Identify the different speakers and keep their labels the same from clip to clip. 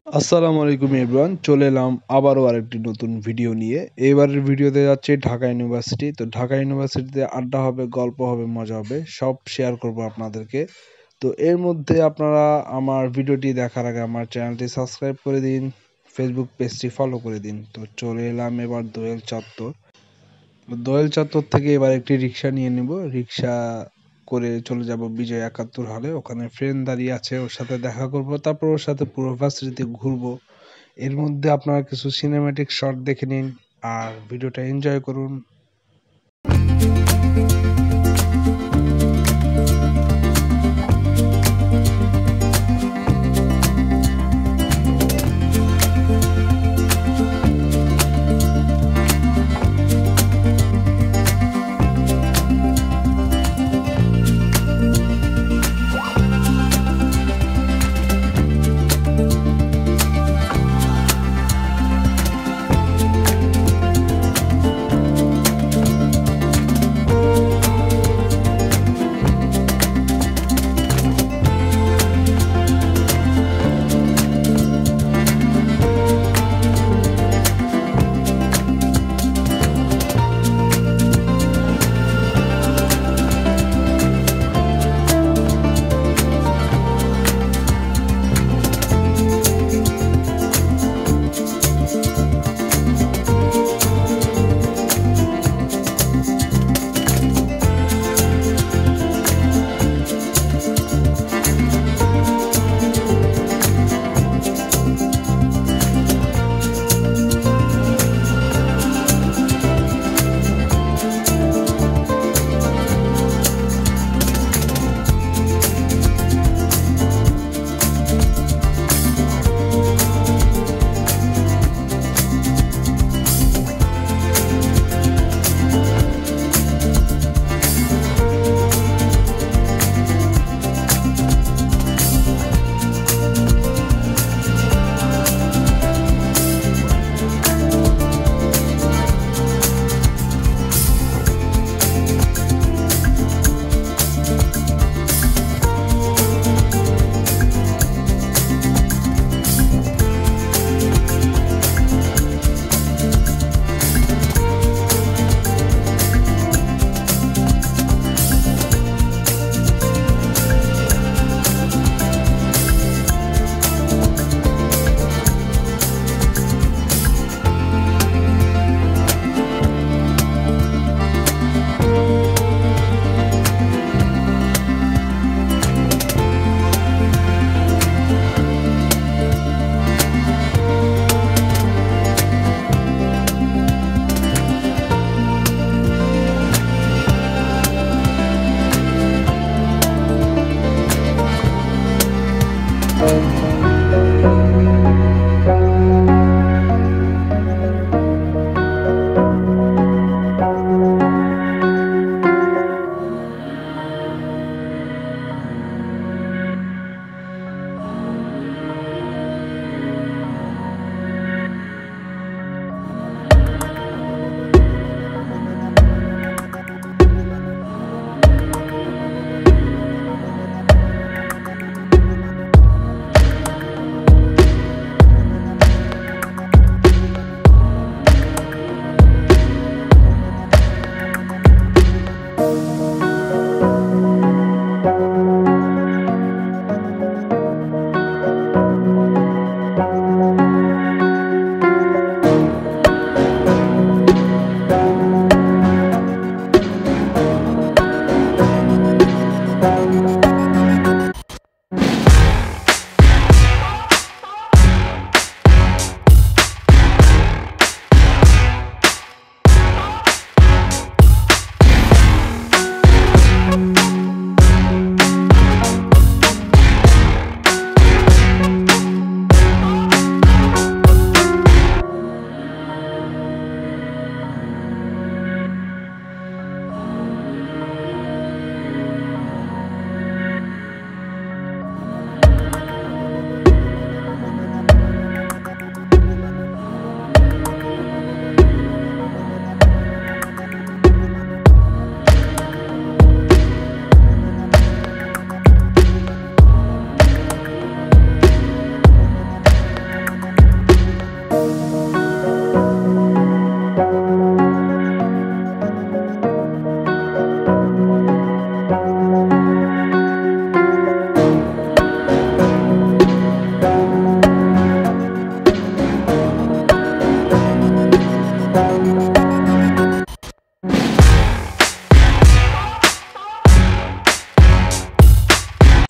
Speaker 1: আসসালামু আলাইকুম এভরিওয়ান, চলে এলাম আবারও আরেকটি নতুন ভিডিও নিয়ে। এবারের ভিডিওতে যাচ্ছে ঢাকা ইউনিভার্সিটি। তো ঢাকা ইউনিভার্সিটিতে আড্ডা হবে, গল্প হবে, মজা হবে, সব শেয়ার করব আপনাদেরকে। তো এর মধ্যে আপনারা আমার ভিডিওটি দেখার আগে আমার চ্যানেলটি সাবস্ক্রাইব করে দিন, ফেসবুক পেজটি ফলো করে দিন। তো চলে এলাম এবার দোয়েল চত্বর। দোয়েল চত্বর থেকে এবার একটি রিক্সা নিয়ে নিব, রিক্সা করে চলে যাব বিজয় ৭১ হলে। ওখানে ফ্রেন্ড দাঁড়িয়ে আছে, ওর সাথে দেখা করব, তারপর ওর সাথে পুরো ভার্সিটিতে ঘুরবো। এর মধ্যে আপনারা কিছু সিনেম্যাটিক শট দেখে নিন আর ভিডিওটা এনজয় করুন।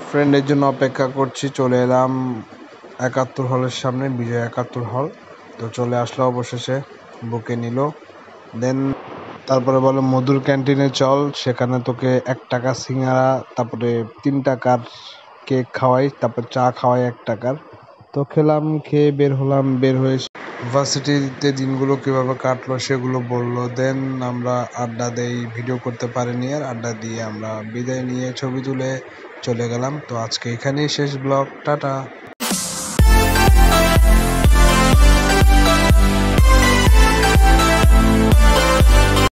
Speaker 1: ফ্রেন্ডের জন্য অপেক্ষা করছি, চলে এলাম ৭১ হলের সামনে, বিজয় ৭১ হল। তো চলে আসলো অবশেষে, বুকে নিল। দেন তারপরে বলে মধুর ক্যান্টিনে চল, সেখানে তোকে ১ টাকা সিঙ্গারা, তারপরে ৩ টাকার কেক খাওয়াই, তারপর চা খাওয়াই ১ টাকার। তো খেলাম, খেয়ে বের হলাম। বের হয়ে ভার্সিটিতে দিনগুলো কিভাবে কাটলো সেগুলো বললো। দেন আমরা আড্ডা দেই, ভিডিও করতে পারিনি আর, আড্ডা দিয়ে আমরা বিদায় নিয়ে ছবি তুলে চলে গেলাম। তো আজকে এখানেই শেষ ব্লগ, টাটা।